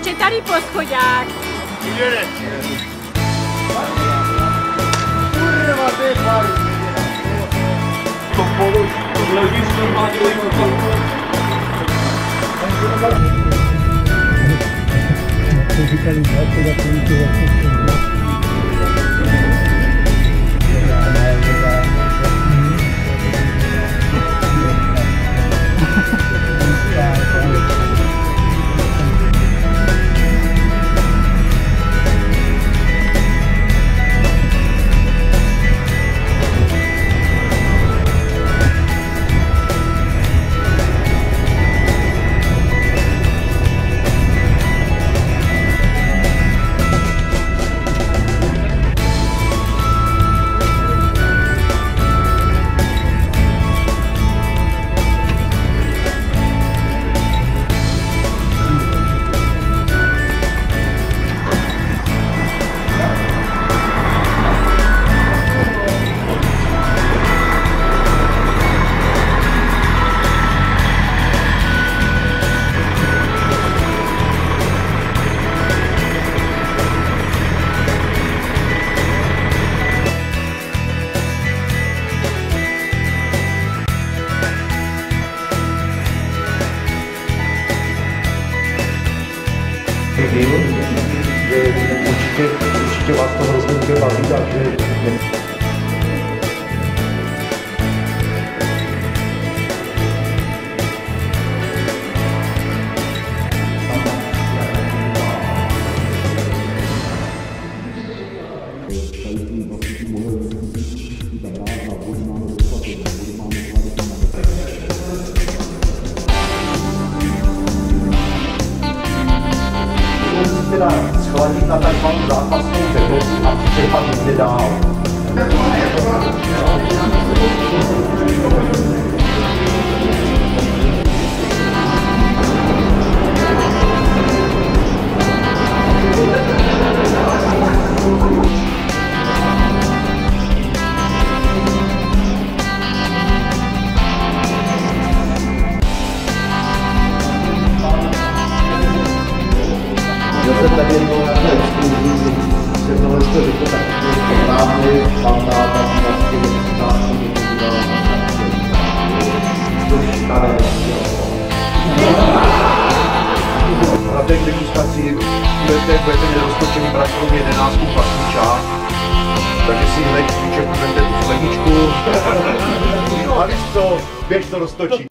Takže tady poschodák. Jede. Kurva, to je fajn. To položí, tohle víc normálně že určitě vás to hrozně bude bavit a že schladit na takzvanou zápasnou teplotu a přepat jde dál. Zase tady je to nějaké exkluzivní, se tohle jste řekl takový správný, pandáta, vlastně vypřitáčení, což tady na té degustaci budete neroztočený brát kromě 11 vlastní část, takže si hned vyčekujete tu skleničku. A víš co, běž to roztočit.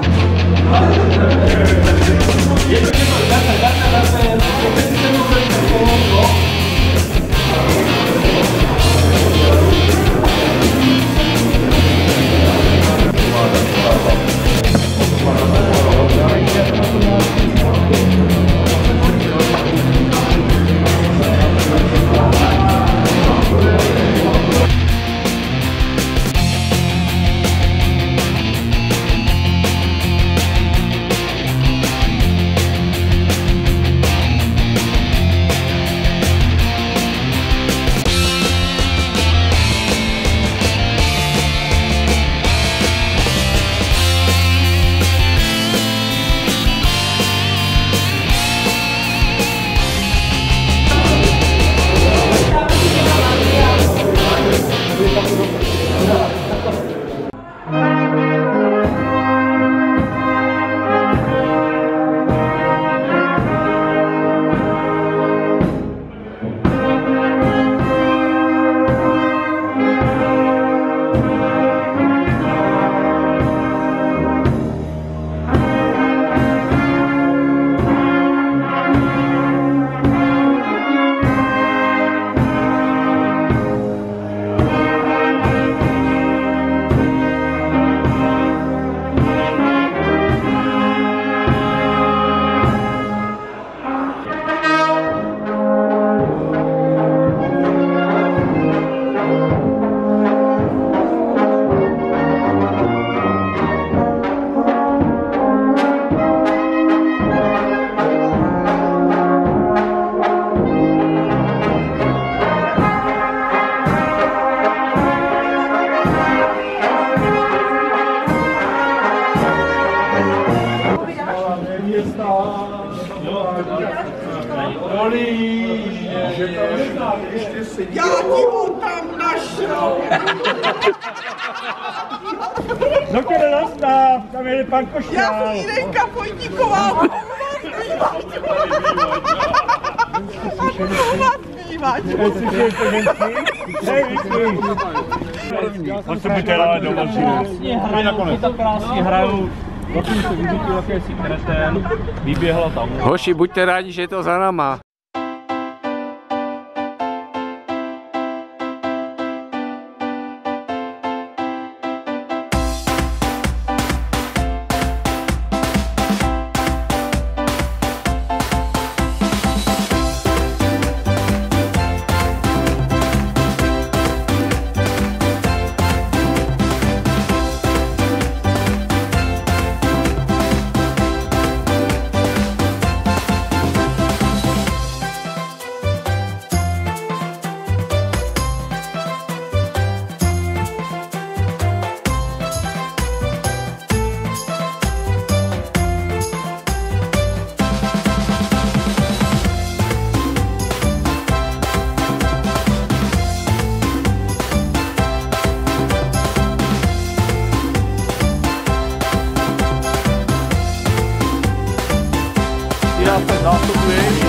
Já ti ho tam našel! No tě nezastav, tam je pan Košťál. Já jsem Jirenka Pojtíková, a má zpívat. On se buďte rád do Krásně hrajou, potom se vybítil jakési kreten, vyběhla tam. Hoši, buďte rádi, že je to za náma. Já se zásobuje.